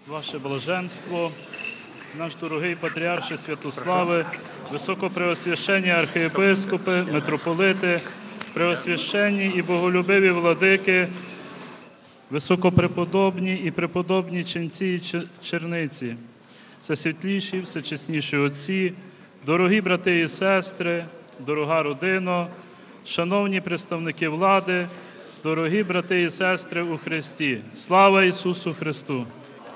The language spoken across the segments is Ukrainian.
Ваше блаженство, наш дорогий патріарше Святославе, високопреосвященні архієпископи, митрополити, преосвященні і боголюбиві владики, високопреподобні і преподобні ченці і черниці, всесвітліші, всечесніші отці, дорогі брати і сестри, дорога родино, шановні представники влади, дорогі брати і сестри у Христі. Слава Ісусу Христу!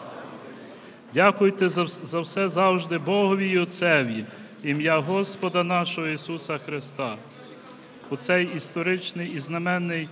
Дякуйте за все завжди Богові і Отцеві, ім'я Господа нашого Ісуса Христа. У цей історичний і знаменний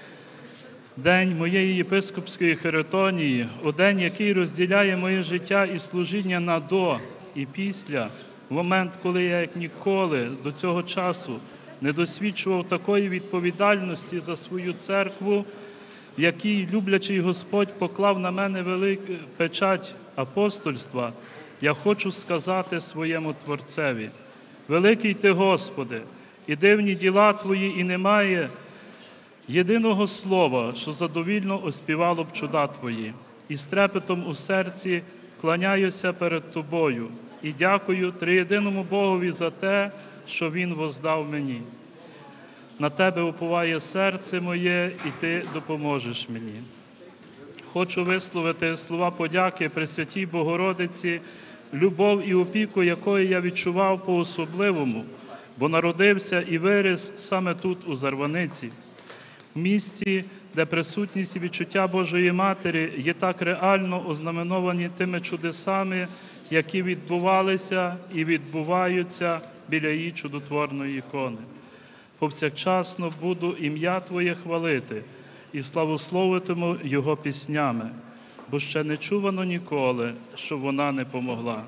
день моєї єпископської херетонії, у день, який розділяє моє життя і служіння на до і після, в момент, коли я як ніколи до цього часу не досвідчував такої відповідальності за свою церкву, в якій люблячий Господь поклав на мене велику печать апостольства, я хочу сказати своєму Творцеві: великий Ти, Господи, і дивні діла Твої, і немає єдиного слова, що задовільно оспівало б чуда Твої. І з трепетом у серці кланяюся перед Тобою і дякую триєдиному Богові за те, що Він воздав мені. На Тебе уповає серце моє, і Ти допоможеш мені. Хочу висловити слова подяки Пресвятій Богородиці, любов і опіку якої я відчував по-особливому, бо народився і виріс саме тут, у Зарваниці, в місці, де присутність і відчуття Божої Матері є так реально ознаменовані тими чудесами, які відбувалися і відбуваються біля її чудотворної ікони. Повсякчасно буду ім'я Твоє хвалити і славословитиму Його піснями, бо ще не чувано ніколи, щоб вона не помогла.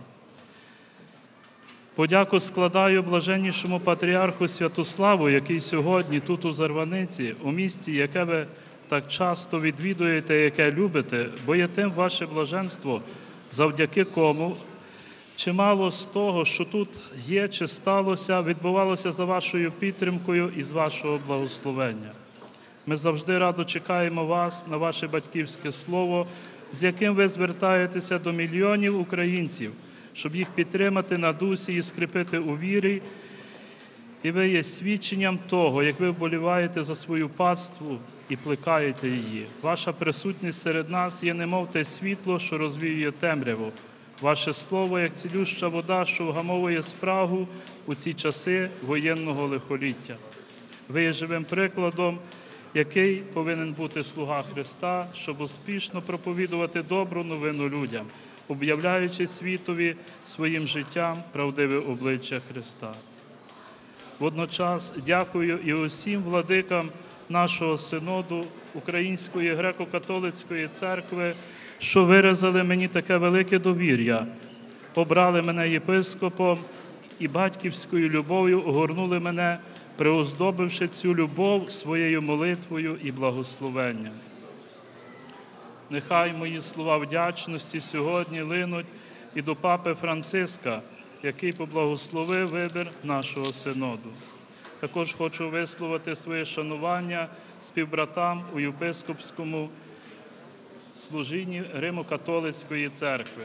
Подяку складаю блаженнішому патріарху Святославу, який сьогодні тут у Зарваниці, у місті, яке ви так часто відвідуєте, яке любите, бо є тим ваше блаженство, завдяки кому чимало з того, що тут є чи сталося, відбувалося за вашою підтримкою і з вашого благословення. Ми завжди радо чекаємо вас на ваше батьківське слово, з яким ви звертаєтеся до мільйонів українців, щоб їх підтримати на дусі і скріпити у вірі. І ви є свідченням того, як ви вболіваєте за свою паству і плекаєте її. Ваша присутність серед нас є немов те світло, що розвіює темряву. Ваше слово, як цілюща вода, що вгамовує спрагу у ці часи воєнного лихоліття. Ви є живим прикладом, який повинен бути слуга Христа, щоб успішно проповідувати добру новину людям, об'являючи світові своїм життям правдиве обличчя Христа. Водночас дякую і усім владикам нашого синоду Української греко-католицької церкви, що виразили мені таке велике довір'я, обрали мене єпископом і батьківською любов'ю огорнули мене, приоздобивши цю любов своєю молитвою і благословенням. Нехай мої слова вдячності сьогодні линуть і до папи Франциска, який поблагословив вибір нашого синоду. Також хочу висловити своє шанування співбратам у єпископському служінні Римо-католицької церкви.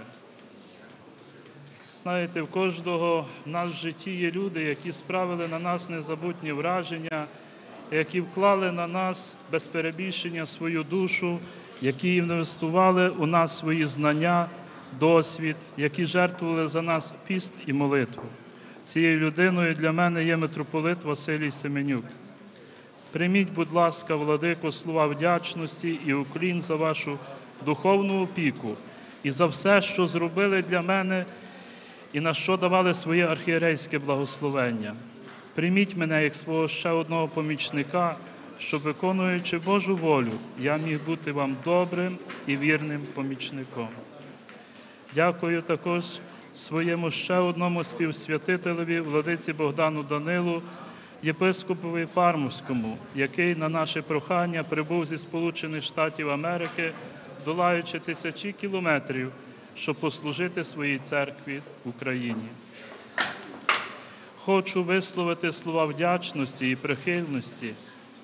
Знаєте, в кожного в нас в житті є люди, які справили на нас незабутні враження, які вклали на нас без перебільшення свою душу, які інвестували у нас свої знання, досвід, які жертвували за нас піст і молитву. Цією людиною для мене є митрополит Василій Семенюк. Прийміть, будь ласка, владико, слова вдячності і уклін за вашу духовну опіку і за все, що зробили для мене і на що давали своє архієрейське благословення. Прийміть мене як свого ще одного помічника, щоб, виконуючи Божу волю, я міг бути вам добрим і вірним помічником. Дякую також своєму ще одному співсвятителеві, владиці Богдану Данилу, єпископові Пармському, який на наше прохання прибув зі Сполучених Штатів Америки, долаючи тисячі кілометрів, щоб послужити своїй церкві в Україні. Хочу висловити слова вдячності і прихильності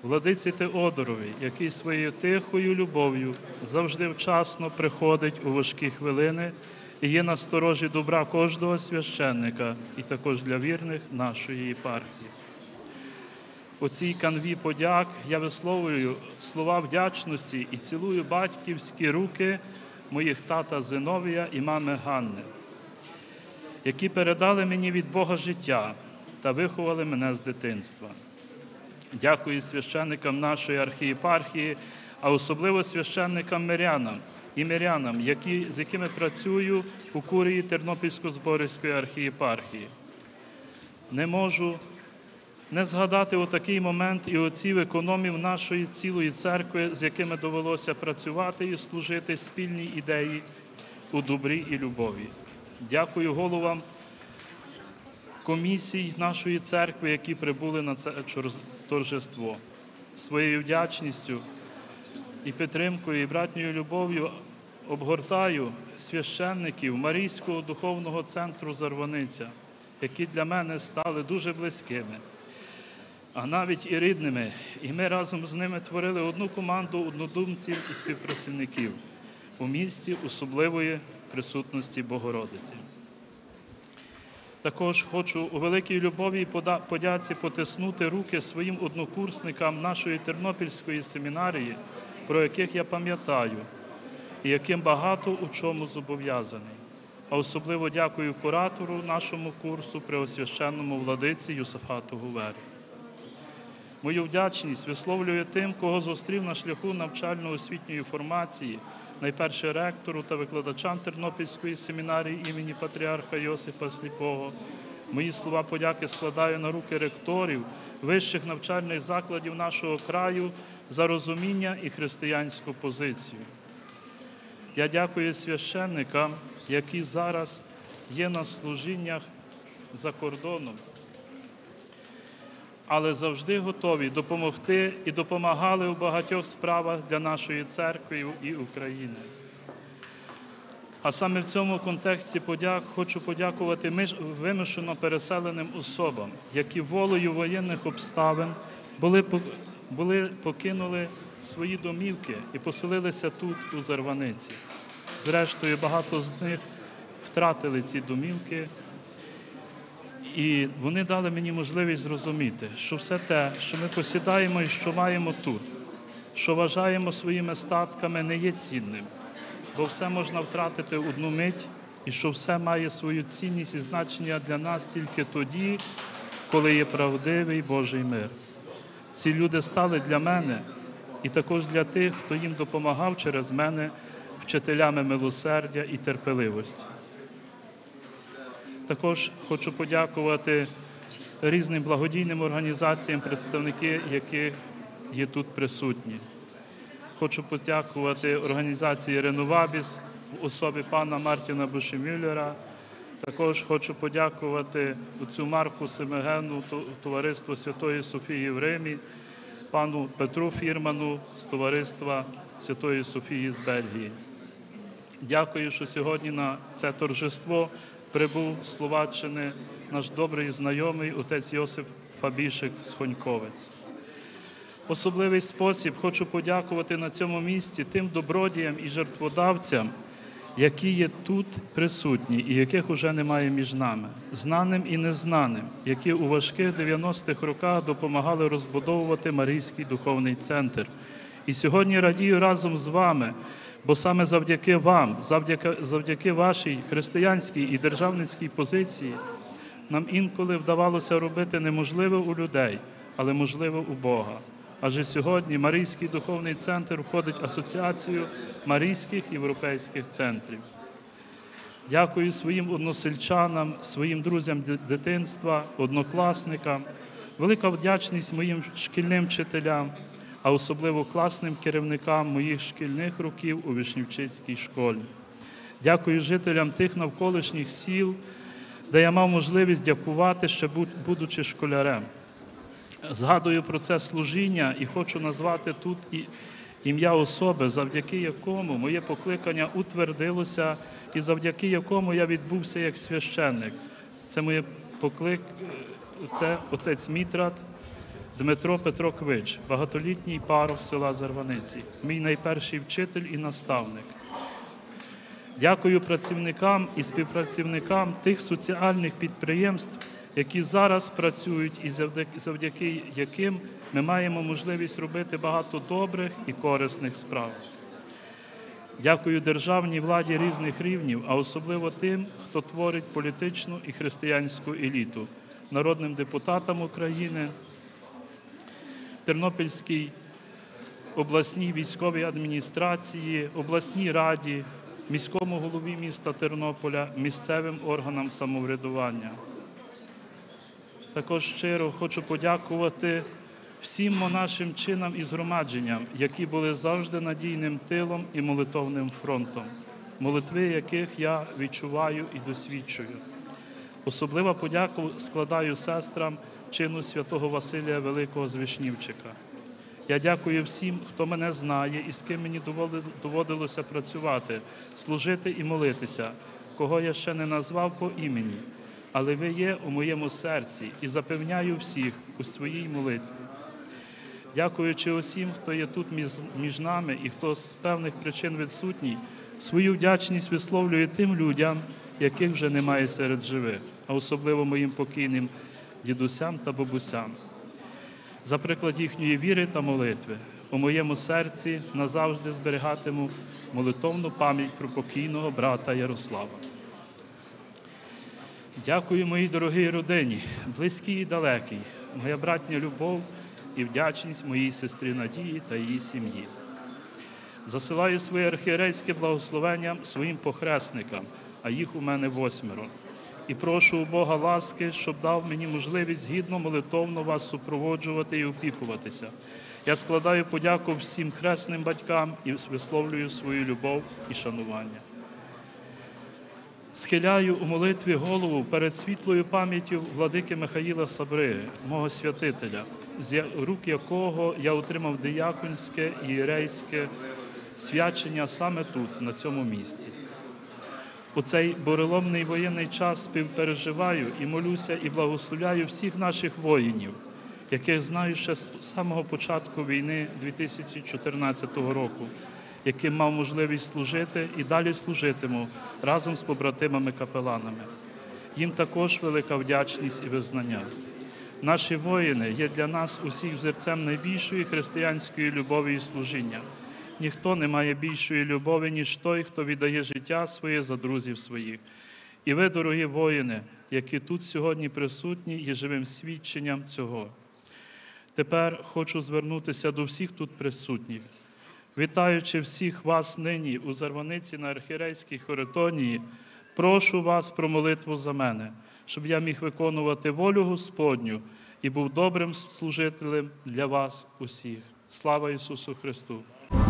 владиці Теодорові, який своєю тихою любов'ю завжди вчасно приходить у важкі хвилини і є на сторожі добра кожного священника і також для вірних нашої єпархії. У цій канві подяк я висловлюю слова вдячності і цілую батьківські руки моїх тата Зиновія і мами Ганни, які передали мені від Бога життя та виховали мене з дитинства. Дякую священникам нашої архієпархії, а особливо священникам мирянам, з якими працюю у курії Тернопільсько-Зборівської архієпархії. Не можу не згадати у такий момент і отців економів нашої цілої церкви, з якими довелося працювати і служити спільній ідеї у добрі і любові. Дякую головам комісій нашої церкви, які прибули на це торжество. Своєю вдячністю і підтримкою, і братньою любов'ю обгортаю священників Марійського духовного центру Зарваниця, які для мене стали дуже близькими, а навіть і рідними. І ми разом з ними творили одну команду однодумців і співпрацівників у місті особливої присутності Богородиці. Також хочу у великій любові і подяці потиснути руки своїм однокурсникам нашої Тернопільської семінарії, про яких я пам'ятаю, і яким багато у чому зобов'язаний. А особливо дякую куратору нашому курсу, преосвященному владиці Йосафату Гувері. Мою вдячність висловлюю тим, кого зустрів на шляху навчально-освітньої формації, найперше ректору та викладачам Тернопільської семінарії імені патріарха Йосипа Сліпого. Мої слова подяки складаю на руки ректорів вищих навчальних закладів нашого краю за розуміння і християнську позицію. Я дякую священникам, які зараз є на служіннях за кордоном, але завжди готові допомогти і допомагали у багатьох справах для нашої церкви і України. А саме в цьому контексті подяк хочу подякувати вимушено переселеним особам, які волею воєнних обставин покинули свої домівки і поселилися тут, у Зарваниці. Зрештою, багато з них втратили ці домівки, і вони дали мені можливість зрозуміти, що все те, що ми посідаємо і що маємо тут, що вважаємо своїми статками, не є цінним, бо все можна втратити в одну мить, і що все має свою цінність і значення для нас тільки тоді, коли є правдивий Божий мир. Ці люди стали для мене і також для тих, хто їм допомагав через мене, вчителями милосердя і терпеливості. Також хочу подякувати різним благодійним організаціям, представники яких є тут присутні. Хочу подякувати організації «Реновабіс» в особі пана Мартіна Бушемюллера. Також хочу подякувати отцю Марку Семегену, товариство Святої Софії в Римі, пану Петру Фірману з товариства Святої Софії з Бельгії. Дякую, що сьогодні на це торжество прибув з Словаччини наш добрий знайомий отець Йосип Фабішик з Хоньковець. Особливий спосіб хочу подякувати на цьому місці тим добродіям і жертводавцям, які є тут присутні і яких уже немає між нами, знаним і незнаним, які у важких 90-х роках допомагали розбудовувати Марійський духовний центр. І сьогодні радію разом з вами, бо саме завдяки вам, завдяки вашій християнській і державницькій позиції нам інколи вдавалося робити неможливе у людей, але можливе у Бога. Адже сьогодні Марійський духовний центр входить в Асоціацію Марійських європейських центрів. Дякую своїм односельчанам, своїм друзям дитинства, однокласникам. Велика вдячність моїм шкільним вчителям, а особливо класним керівникам моїх шкільних років у Вишнівчицькій школі. Дякую жителям тих навколишніх сіл, де я мав можливість дякувати, ще будучи школярем. Згадую про це служіння і хочу назвати тут ім'я особи, завдяки якому моє покликання утвердилося і завдяки якому я відбувся як священник. Це отець Мітрат Дмитро Петро Квич, багатолітній парох села Зарваниці, мій найперший вчитель і наставник. Дякую працівникам і співпрацівникам тих соціальних підприємств, які зараз працюють і завдяки яким ми маємо можливість робити багато добрих і корисних справ. Дякую державній владі різних рівнів, а особливо тим, хто творить політичну і християнську еліту, народним депутатам України, Тернопільській обласній військовій адміністрації, обласній раді, міському голові міста Тернополя, місцевим органам самоврядування. Також щиро хочу подякувати всім монашим чинам і згромадженням, які були завжди надійним тилом і молитовним фронтом, молитви яких я відчуваю і досвідчую. Особлива подяку складаю сестрам чину святого Василія Великого з Вишнівчика. Я дякую всім, хто мене знає і з ким мені доводилося працювати, служити і молитися, кого я ще не назвав по імені, але ви є у моєму серці і запевняю всіх у своїй молитві. Дякуючи усім, хто є тут між нами і хто з певних причин відсутній, свою вдячність висловлює тим людям, яких вже немає серед живих, а особливо моїм покійним дідусям та бабусям. За приклад їхньої віри та молитви у моєму серці назавжди зберігатиму молитовну пам'ять про покійного брата Ярослава. Дякую моїй дорогій родині, близькій і далекій, моя братня любов і вдячність моїй сестрі Надії та її сім'ї. Засилаю своє архієрейське благословення своїм похресникам, а їх у мене 8. І прошу у Бога ласки, щоб дав мені можливість гідно молитовно вас супроводжувати і опікуватися. Я складаю подяку всім хресним батькам і висловлюю свою любов і шанування. Схиляю у молитві голову перед світлою пам'яттю владики Михаїла Сабриги, мого святителя, з рук якого я отримав дияконське і ієрейське свячення саме тут, на цьому місці. У цей буреломний воєнний час співпереживаю і молюся і благословляю всіх наших воїнів, яких знаю ще з самого початку війни 2014 року, яким мав можливість служити і далі служитиму разом з побратимами-капеланами. Їм також велика вдячність і визнання. Наші воїни є для нас усіх взірцем найбільшої християнської любові і служіння. Ніхто не має більшої любові, ніж той, хто віддає життя своє за друзів своїх. І ви, дорогі воїни, які тут сьогодні присутні, є живим свідченням цього. Тепер хочу звернутися до всіх тут присутніх. Вітаючи всіх вас нині у Зарваниці на архієрейській хоритонії, прошу вас про молитву за мене, щоб я міг виконувати волю Господню і був добрим служителем для вас усіх. Слава Ісусу Христу!